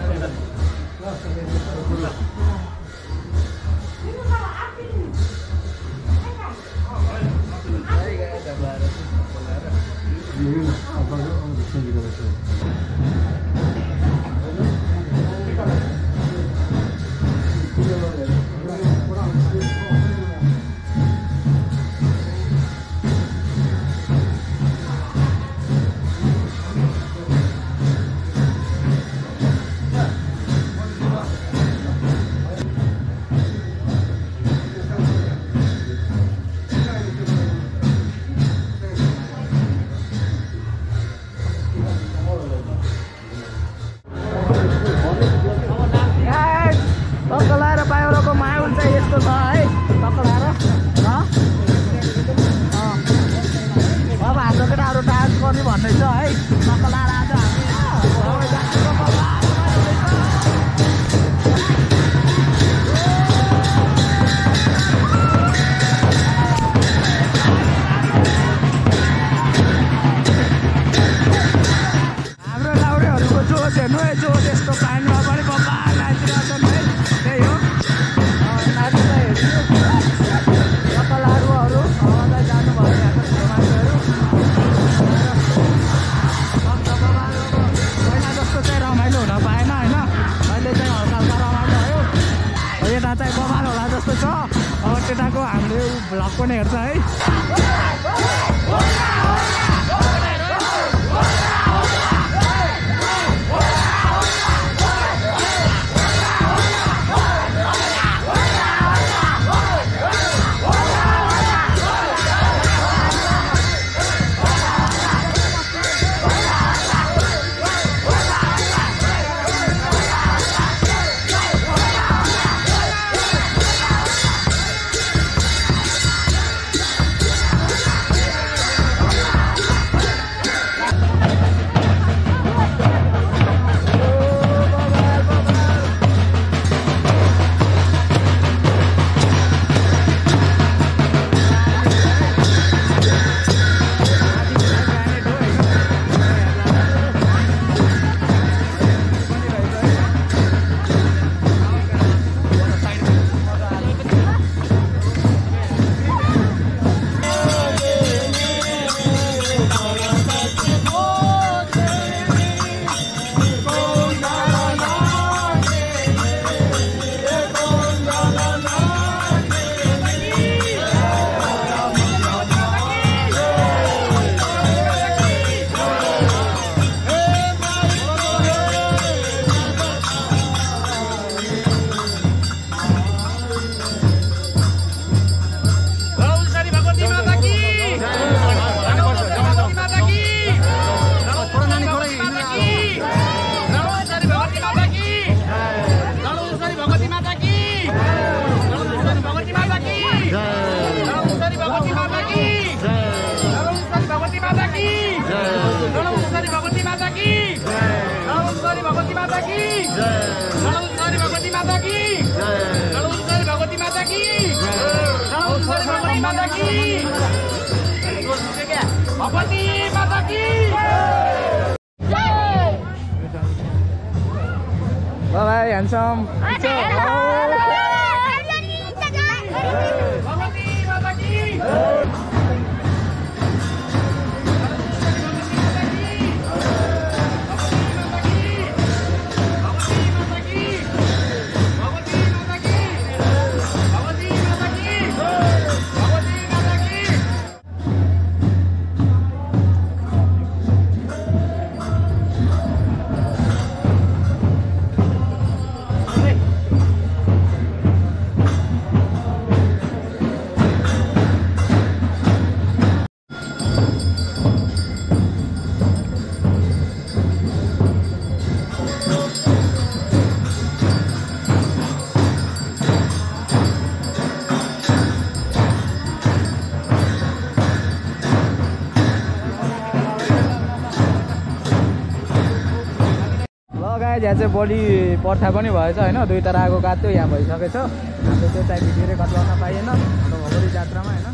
Bye-bye, handsome. यहाँ चाहिँ बलि पर्था पनि भएछ हैन दुईटा आगो काट्यो यहाँ भइसकेछ हामीले त्यो चाहिँ भिडियो रेकर्ड गर्न पाइएन हाम्रो भगवती जात्रामा हैन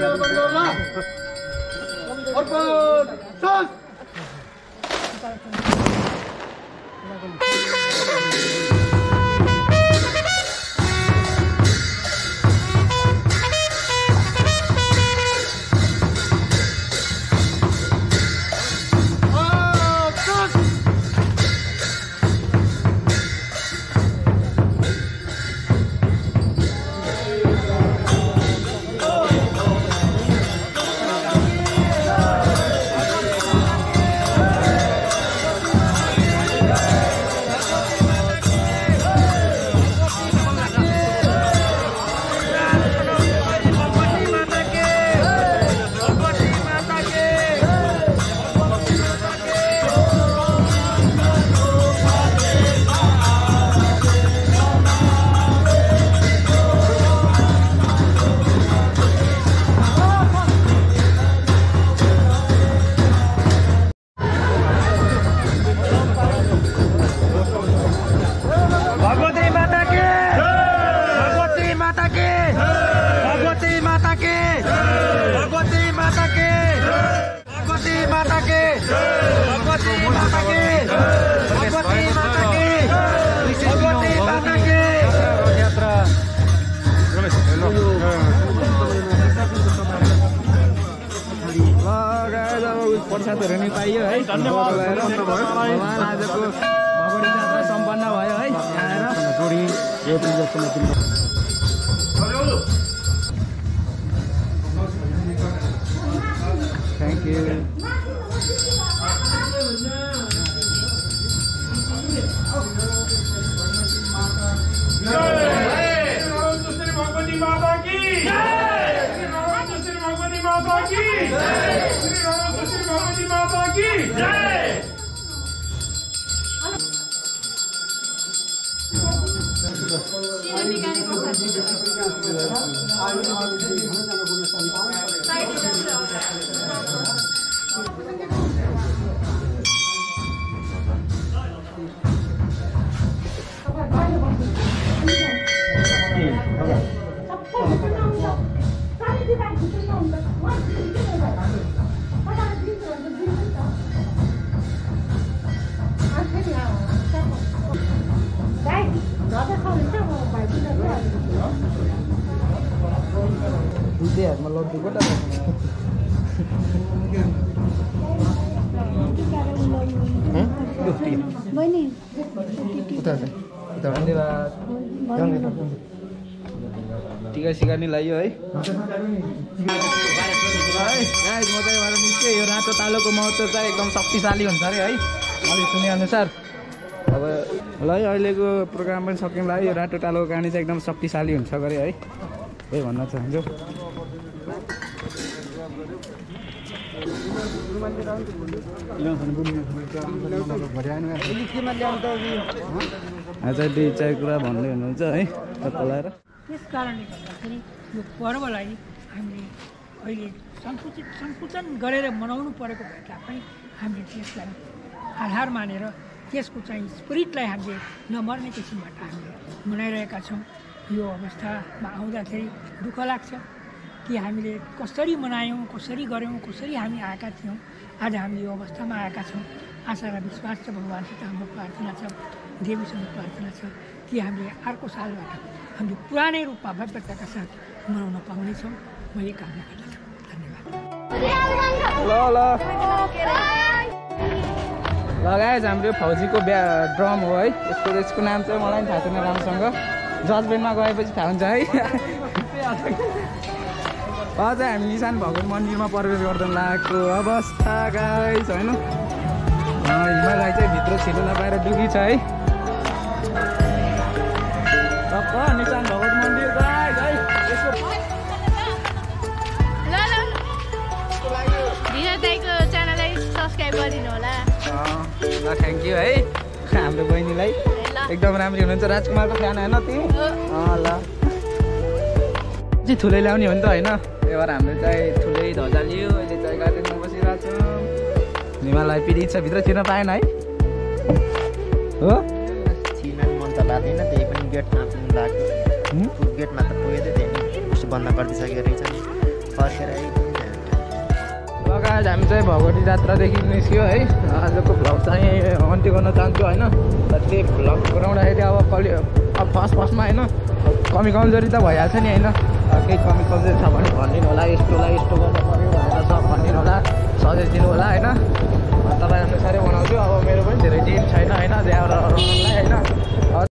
प्रसादहरू नि पाइयो है धन्यवाद आजको भगवती जात्रा सम्पन्न भयो है थ्याङ्क यू भगवती माता की भगवती माता की भगवती माता की जय। दुईहरुमा लड्डु कता टिका सिका नि लाग्यो है म चाहिँ निस्केँ यो रातो तालोको महत्त्व चाहिँ एकदम शक्तिशाली हुन्छ अरे है मैले सुनेअनुसार अब ल है अहिलेको प्रोग्राम पनि सकिन लाग्यो यो रातो तालोको कहानी चाहिँ एकदम शक्तिशाली हुन्छ गरे है त्यही भन्न चाहन्छु आज दुई चार कुरा भन्दै हुनुहुन्छ है तपाईँलाई त्यस कारणले गर्दाखेरि यो पर्वलाई हामीले अहिले सङ्कुचन गरेर मनाउनु परेको भए तापनि हामीले त्यसलाई आधार मानेर त्यसको चाहिँ स्पिरिटलाई हामीले नमर्ने किसिमबाट हामीले मनाइरहेका छौँ। यो अवस्थामा आउँदाखेरि दुःख लाग्छ कि हामीले कसरी मनायौँ, कसरी गऱ्यौँ, कसरी हामी आएका थियौँ। आज हामी यो अवस्थामा आएका छौँ। आशा र विश्वास छ भगवान्सित हाम्रो प्रार्थना छ, देवीसँग प्रार्थना छ कि हामीले अर्को सालबाट हामीले पुरानै रूपमा भव्यताका साथ मनाउन पाउनेछौँ। म यही कामना गर्दछु। धन्यवाद। लगाएछ हाम्रो फौजीको ड्रम हो है यसको नाम चाहिँ मलाई पनि थाहा छैन राम्रोसँग जजमेन्टमा गएपछि थाहा हुन्छ है अझ हामी निशान भगवान मन्दिरमा प्रवेश गर्दैन लागेको अवस्था गाइस होइन हिमालय चाहिँ भित्र छिर्नु नपाएर डुबी छ है निशान भगवान मन्दिर गाइस है यसको च्यानललाई सब्स्क्राइब गरिदिनु होला। ल थ्याङ्क यू है हाम्रो बहिनीलाई एकदम राम्रो हुनुहुन्छ। राजकुमारको फ्यान होइन तिमी ल चाहिँ ठुलै ल्याउने हो नि त होइन त्यही भएर हामीले चाहिँ ठुलै ध्वजा लियो अहिले चाहिँ गार्डनमा बसिरहेको छौँ। हिमालय पिडी छ भित्र छिर्न पाएन है हो छिर्न मन त लाग्दैन त्यही पनि गेटमा लाग्यो गेटमा त पुगेको त्यही उसो बन्द गरिदिइसकेको रहेछ फर्केर आइपुग्यो। गाइज हामी चाहिँ भगवती जात्रादेखि निस्क्यो है। आजको भ्लग चाहिँ अन्त्य गर्न चाहन्छु होइन। त्यही भ्लग गराउँदाखेरि अब फर्स्टमा होइन कमी कमजोरी त भइहाल्छ नि होइन। केही कमी कमजोरी छ भने भनिदिनु होला, यस्तोलाई यस्तो गर्नु पऱ्यो भनेर सब भनिदिनु होला, सजेस्ट दिनु होला होइन। तपाईँ अनुसारै बनाउँछु। अब मेरो पनि धेरै दिन छैन होइन, त्यहाँबाट होइन।